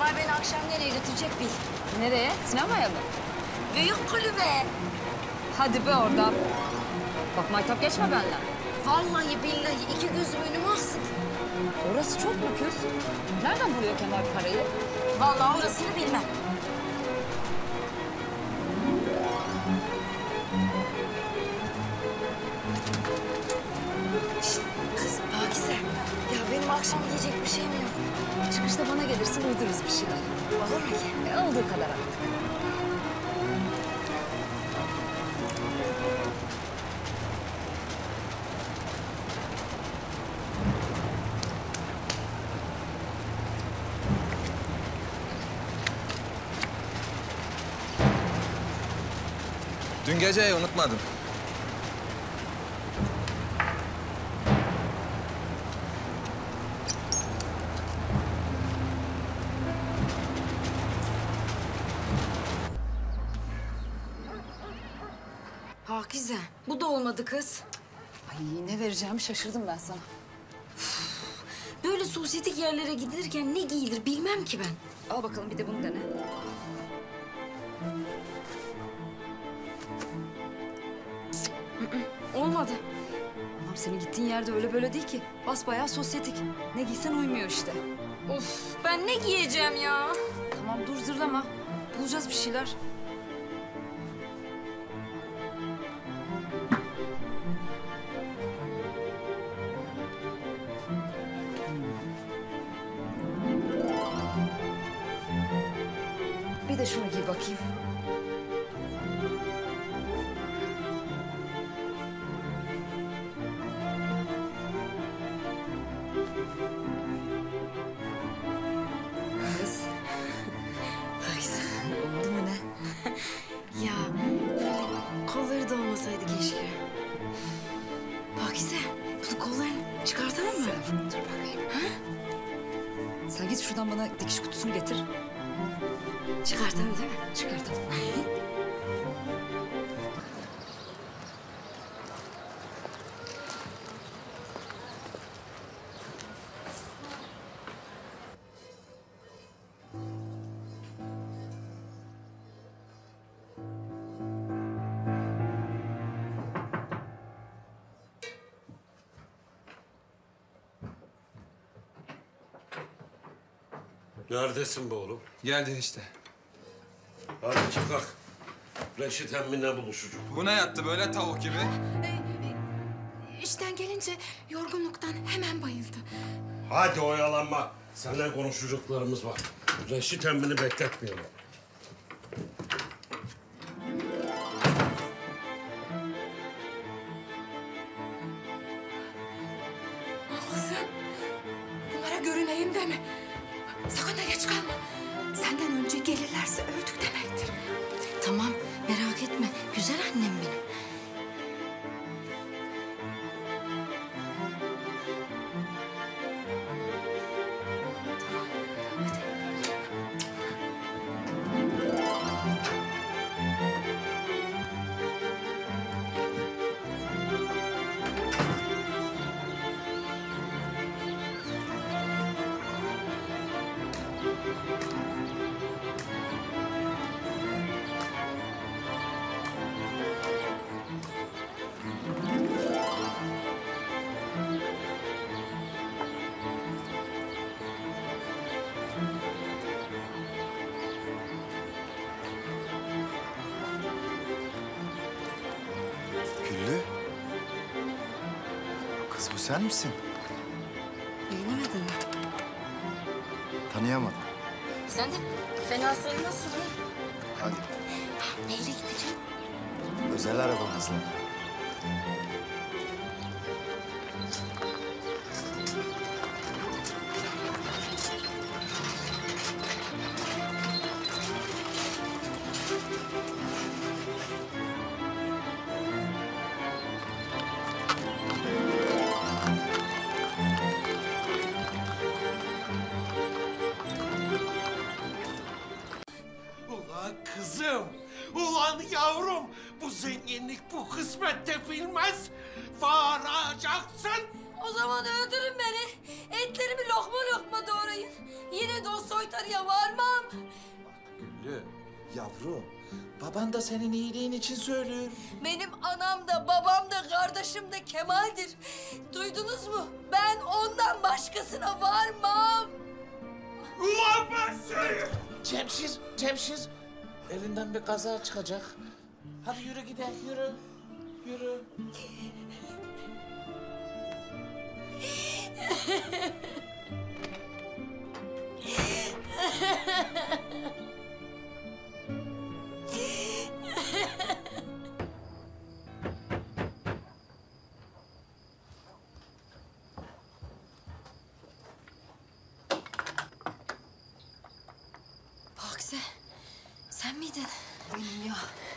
Bunlar beni akşam nereye götürecek bil. Nereye? Sinemaya mı? Büyük kulübe. Hadi be oradan. Bak maytap geçme benden. Vallahi billahi iki gözüm önüme aksın. Orası çok mu kız? Nereden buluyor Kemal parayı? Vallahi orasını bilmem. Şişt, kız Pakize. Ya benim akşam yiyecek bir şeyim yok. Çıkışta bana gelirsin uydururuz bir şeyler. Olur mu ki? Olduğu kadar artık. Dün geceyi unutmadım. Pakize, bu da olmadı kız. Ay ne vereceğimi şaşırdım ben sana. Böyle sosyetik yerlere gidilirken ne giyilir bilmem ki ben. Al bakalım bir de bunu dene. Olmadı. Tamam senin gittiğin yerde öyle böyle değil ki. Basbayağı sosyetik. Ne giysen uymuyor işte. Of, ben ne giyeceğim ya? Tamam dur zırlama. Bulacağız bir şeyler. Bir de şunu giy bakayım. Kız. Pakize. Oldu mu ne? Ya böyle kolları da olmasaydı keşke. Pakize, bunu kollarını çıkartalım mı? Dur bakayım. Ha? Sen git şuradan bana dikiş kutusunu getir. Çıkartalım değil mi? Çıkartalım. Neredesin be oğlum? Geldi işte. Hadi çık kalk. Reşit emminle buluşacağım. Bu ne yattı böyle tavuk gibi? İşten gelince yorgunluktan hemen bayıldı. Hadi oyalanma. Seninle konuşacaklarımız var. Reşit emmini bekletmeyelim. Kızım, bunlara görüneyim deme. Sakın da geç kalma. Senden önce gelirlerse öldük demektir. Tamam, merak etme. Güzel annem benim. Güllü. Kız bu sen misin? Beğenemedin mi? Tanıyamadım. Sen de fena sayılmazsın. Hadi. Neyle gideceğim? Özel arabamızla. Ulan kızım, ulan yavrum. Bu zenginlik bu kısmette bilmez. Bağıracaksın, O zaman öldürün beni. Etlerimi lokma lokma doğrayın. Yine de o soytarıya varmam. Güllü, yavrum. Baban da senin iyiliğin için söylüyor. Benim anam da babam da kardeşim de Kemal'dir. Duydunuz mu? Ben ondan başkasına varmam. Ulan ben seni! Cemşir, Cemşir. Elinden bir kaza çıkacak. Hadi yürü gidelim, yürü. Yürü. Pakize, sen miydin? Benim ya.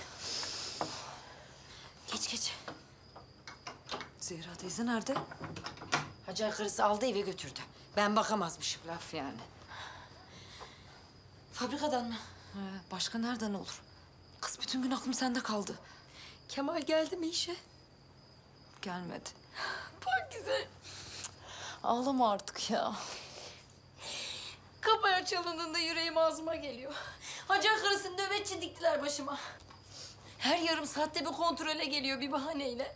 Geç geç. Zehra teyze nerede? Hacer karısı aldı eve götürdü. Ben bakamazmışım. Laf yani. Fabrikadan mı? Başka nereden olur? Kız bütün gün aklım sende kaldı. Kemal geldi mi işe? Gelmedi. Pakize, Ağlama artık ya. kapıya çalındığında yüreğim ağzıma geliyor. Hacer karısı nöbetçi diktiler başıma. Her yarım saatte bir kontrole geliyor bir bahaneyle.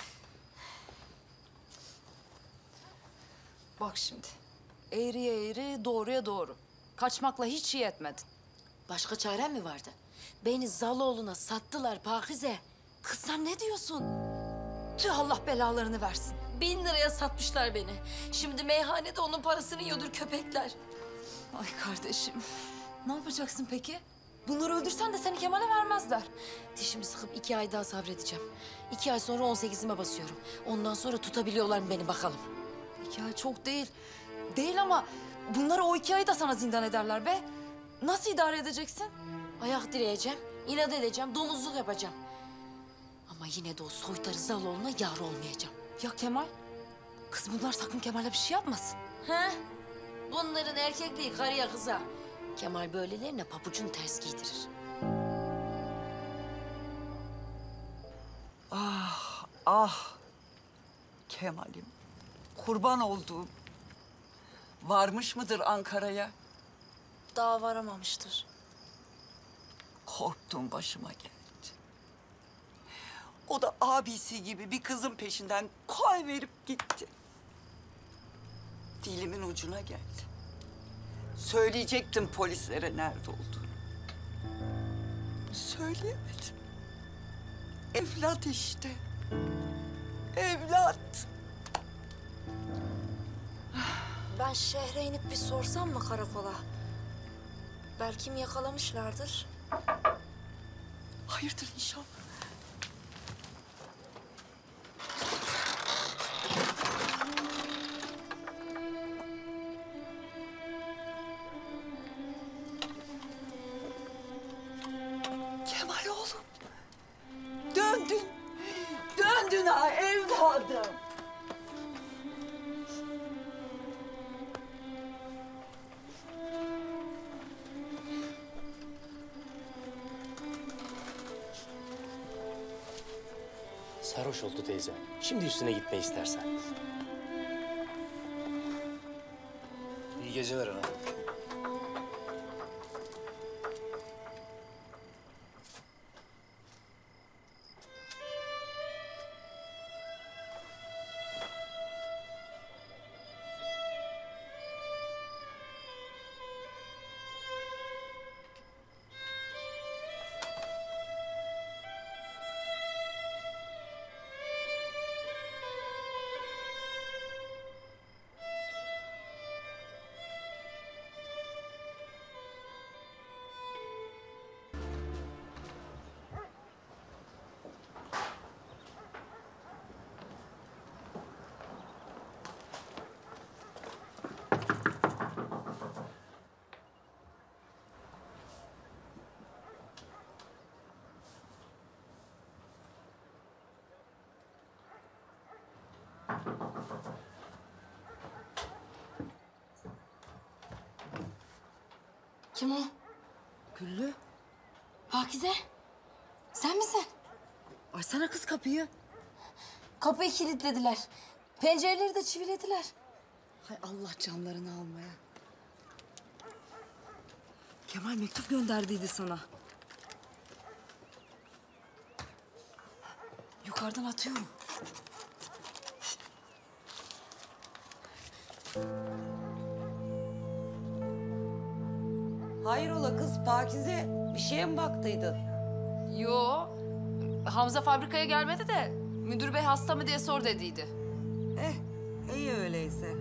Bak şimdi. Eğriye eğri, doğruya doğru. Kaçmakla hiç iyi etmedin. Başka çaren mi vardı? Beni Zaloğlu'na sattılar Pakize. Kız sen ne diyorsun? Tüh Allah belalarını versin. 1000 liraya satmışlar beni. Şimdi meyhanede onun parasını yiyordur köpekler. Ay kardeşim. Ne yapacaksın peki? Bunları öldürsen de seni Kemal'e vermezler. Dişimi sıkıp 2 ay daha sabredeceğim. 2 ay sonra 18'ime basıyorum. Ondan sonra tutabiliyorlar mı beni bakalım. 2 ay çok değil. Değil ama bunları o 2 ay da sana zindan ederler be. Nasıl idare edeceksin? Ayak direyeceğim, inat edeceğim, domuzluk yapacağım. Ama yine de o soytarı Zaloğlu'na yar olmayacağım. Ya Kemal? Kız bunlar sakın Kemal'e bir şey yapmasın. He? Bunların erkekliği karıya kıza. Kemal böylelerine pabucunu ters giydirir. Ah Kemal'im, kurban olduğum. Varmış mıdır Ankara'ya? Daha varamamıştır. Korktuğum başıma geldi. O da abisi gibi bir kızın peşinden koyverip gitti. Dilimin ucuna geldi. Söyleyecektim polislere nerede olduğunu. Söyleyemedim. Evlat işte. Evlat. Ben şehre inip bir sorsam mı karakola? Belki mi yakalamışlardır? Hayırdır inşallah. Kemal oğlum. Döndün. Döndün ha evladım. Sarhoş oldu teyze. Şimdi üstüne gitme istersen. İyi geceler ana. Kim o? Güllü. Pakize. Sen misin? Açsana kız kapıyı. Kapıyı kilitlediler. Pencereleri de çivilediler. Hay Allah canlarını almaya. Kemal mektup gönderdiydi sana. Yukarıdan atıyorum. Hayrola kız Pakize bir şeye mi baktıydın? Yo, Hamza fabrikaya gelmedi de müdür bey hasta mı diye sor dediydi. İyi öyleyse.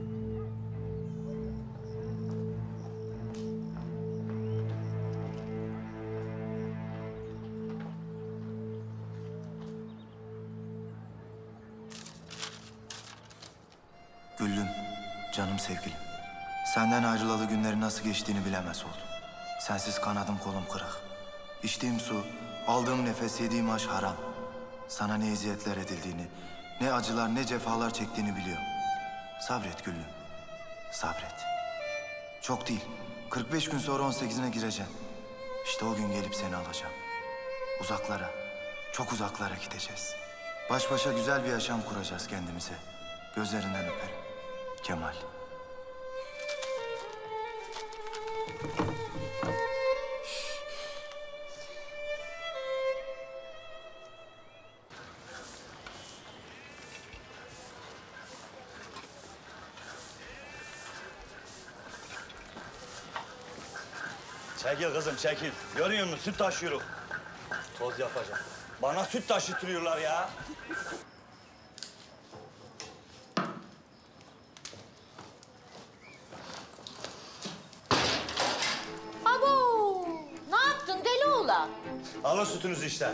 Güllüm, canım sevgilim. Senden ayrılalı günlerin nasıl geçtiğini bilemez oldum. Sensiz kanadım kolum kırık. İçtiğim su, aldığım nefes, yediğim aş haram. Sana ne eziyetler edildiğini, ne acılar, ne cefalar çektiğini biliyorum. Sabret Güllüm, sabret. Çok değil, 45 gün sonra 18'ine gireceğim. İşte o gün gelip seni alacağım. Uzaklara, çok uzaklara gideceğiz. Baş başa güzel bir yaşam kuracağız kendimize. Gözlerinden öperim. Kemal. Çekil kızım çekil. Görüyor musun süt taşıyoruz. Toz yapacağım. Bana süt taşıtırıyorlar ya. Abo! Ne yaptın deli oğlan? Alın sütünüzü işte.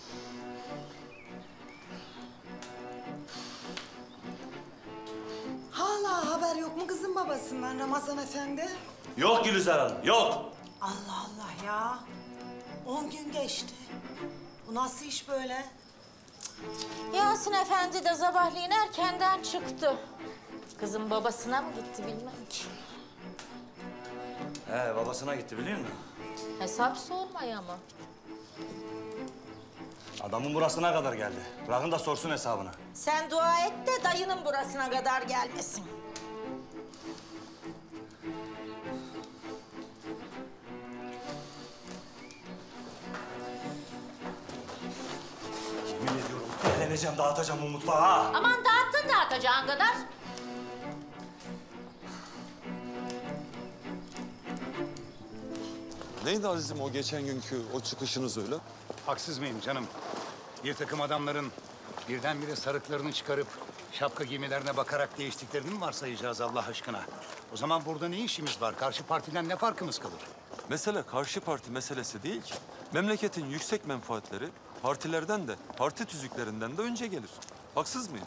Hala haber yok mu kızın babasından Ramazan Efendi? Yok Gülizar Hanım yok. Allah Allah ya. 10 gün geçti. Bu nasıl iş böyle? Yasin Efendi de sabahleyin erkenden çıktı. Kızın babasına mı gitti bilmem ki. Babasına gitti biliyor musun? Hesap sormaya ama. Adamın burasına kadar geldi. Bırakın da sorsun hesabını. Sen dua et de dayının burasına kadar gelmesin. Yemin ediyorum eğleneceğim dağıtacağım bu mutfağı ha. Aman dağıttın dağıtacağın kadar. Neydi Aziz'im o geçen günkü o çıkışınız öyle? Haksız mıyım canım? Bir takım adamların birdenbire sarıklarını çıkarıp şapka giymelerine bakarak değiştiklerini mi varsayacağız Allah aşkına? O zaman burada ne işimiz var? Karşı partiden ne farkımız kalır? Mesele karşı parti meselesi değil ki. Memleketin yüksek menfaatleri partilerden de, parti tüzüklerinden de önce gelir. Haksız mıyım?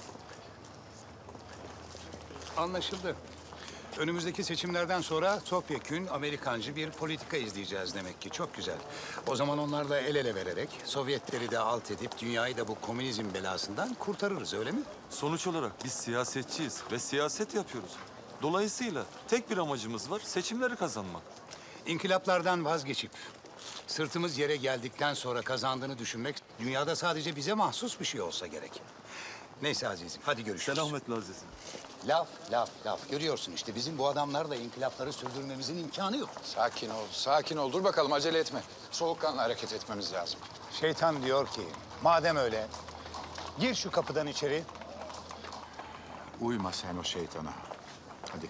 Anlaşıldı. Önümüzdeki seçimlerden sonra topyekün Amerikancı bir politika izleyeceğiz demek ki. Çok güzel. O zaman onlarla el ele vererek Sovyetleri de alt edip dünyayı da bu komünizm belasından kurtarırız öyle mi? Sonuç olarak biz siyasetçiyiz ve siyaset yapıyoruz. Dolayısıyla tek bir amacımız var, seçimleri kazanmak. İnkılaplardan vazgeçip sırtımız yere geldikten sonra kazandığını düşünmek dünyada sadece bize mahsus bir şey olsa gerek. Neyse azizim, hadi görüşürüz. Selametle azizim. Laf. Görüyorsun işte bizim bu adamlarla inkılapları sürdürmemizin imkanı yok. Sakin ol. Dur bakalım acele etme. Soğukkanlı hareket etmemiz lazım. Şeytan diyor ki, madem öyle, gir şu kapıdan içeri. Uyma sen o şeytana. Hadi.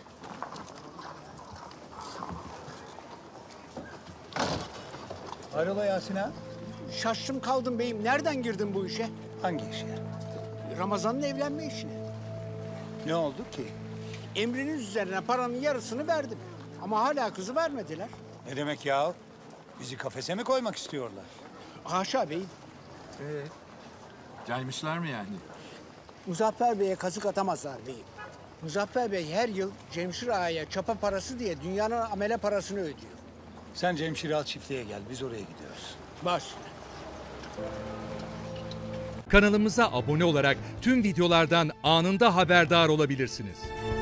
Hayrola Yasin ha? Şaştım kaldım beyim. Nereden girdin bu işe? Hangi işe? Ramazan'ın evlenme işine. Ne oldu ki? Emriniz üzerine paranın yarısını verdim. Ama hala kızı vermediler. Ne demek ya? Bizi kafese mi koymak istiyorlar? Haşa beyim. Gelmişler mi yani? Muzaffer Bey'e kazık atamazlar beyim. Muzaffer Bey her yıl Cemşir Ağa'ya çapa parası diye dünyanın amele parasını ödüyor. Sen Cemşir al çiftliğe gel, biz oraya gidiyoruz. Baş. Kanalımıza abone olarak tüm videolardan anında haberdar olabilirsiniz.